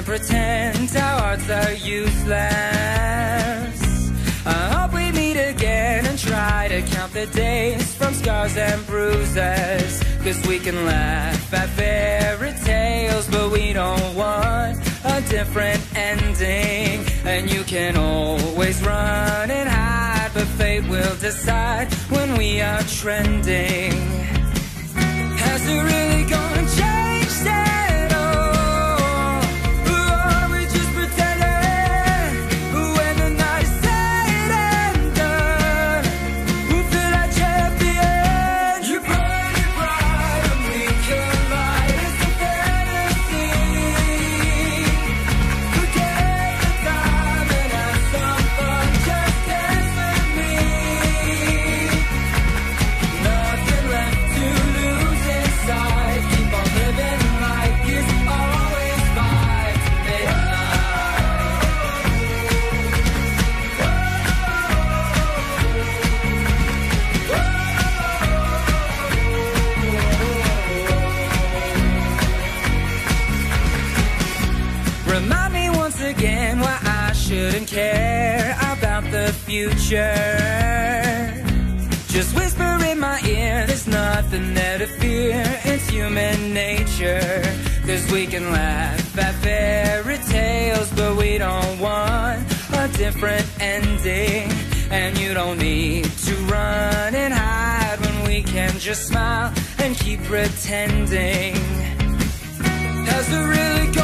and pretend our hearts are useless. I hope we meet again and try to count the days from scars and bruises. 'Cause we can laugh at fairy tales, but we don't want a different ending. And you can always run and hide, but fate will decide when we are trending. Has it really gone changed at all? Or are we just pretending? When the night is said and done, we'll feel like champions. You burn it bright and we collide. It's a fantasy. Forget the time and have some fun. Just dance with me. Nothing left to lose inside. Keep on living like it's always fine. Remind me once again why I shouldn't care about the future. Just whisper in my ear, there's nothing there to fear, it's human nature. 'Cause we can laugh at fairy tales, but we don't want a different ending. And you don't need to run and hide when we can just smile and keep pretending. Has it really gone